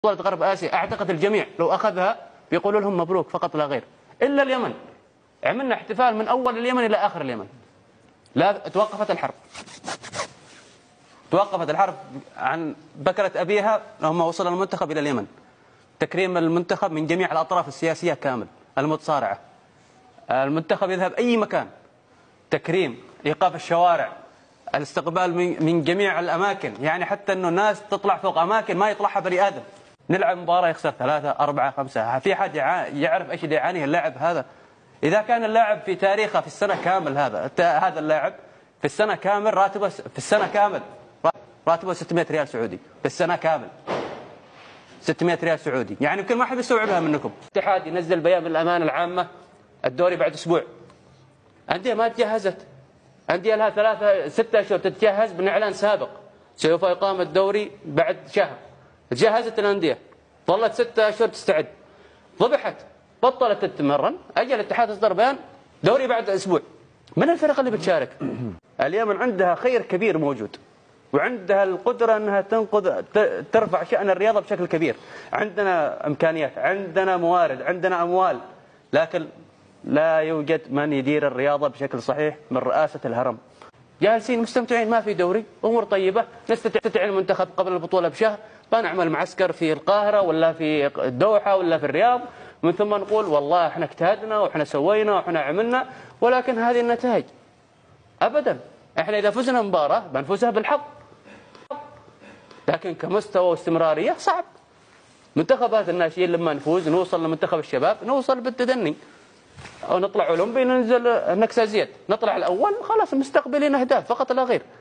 بطولة غرب آسيا أعتقد الجميع لو أخذها بيقولوا لهم مبروك فقط لا غير، إلا اليمن. عملنا احتفال من أول اليمن إلى آخر اليمن. لا توقفت الحرب، توقفت الحرب عن بكرة أبيها لما وصل المنتخب إلى اليمن. تكريم المنتخب من جميع الأطراف السياسية كامل، المتصارعة، المنتخب يذهب أي مكان، تكريم، إيقاف الشوارع، الاستقبال من جميع الأماكن، يعني حتى أنه ناس تطلع فوق أماكن ما يطلعها بني آدم. نلعب مباراة يخسر 3 4 5، في حد يعرف ايش اللي يعانيه اللاعب هذا؟ إذا كان اللاعب في تاريخه في السنة كامل هذا اللاعب في السنة كامل راتبه في السنة كامل راتبه 600 ريال سعودي في السنة كامل، 600 ريال سعودي، يعني يمكن ما حد يستوعبها منكم. الاتحاد ينزل بيان من الأمانة العامة الدوري بعد أسبوع. أندية ما تجهزت، أندية لها 3 6 أشهر تتجهز من إعلان سابق سوف يقام الدوري بعد شهر. تجهزت الأندية، ظلت 6 أشهر تستعد، ضبحت، بطلت تتمرن، أجل الاتحاد أصدر بيان دوري بعد أسبوع. من الفرق اللي بتشارك؟ اليمن عندها خير كبير موجود، وعندها القدرة أنها ترفع شأن الرياضة بشكل كبير. عندنا إمكانيات، عندنا موارد، عندنا أموال، لكن لا يوجد من يدير الرياضة بشكل صحيح من رئاسة الهرم. جالسين مستمتعين، ما في دوري، أمور طيبة، نستدعي المنتخب قبل البطولة بشهر، بنعمل معسكر في القاهرة ولا في الدوحة ولا في الرياض، من ثم نقول والله احنا اجتهدنا واحنا سوينا واحنا عملنا، ولكن هذه النتائج أبدا. احنا إذا فزنا مباراة بنفوزها بالحظ، لكن كمستوى واستمرارية صعب. منتخبات الناشئين لما نفوز نوصل لمنتخب الشباب نوصل بالتدني، أو نطلع أولمبي ننزل نكسة زيت، نطلع الأول خلاص مستقبلين أهداف فقط لا غير.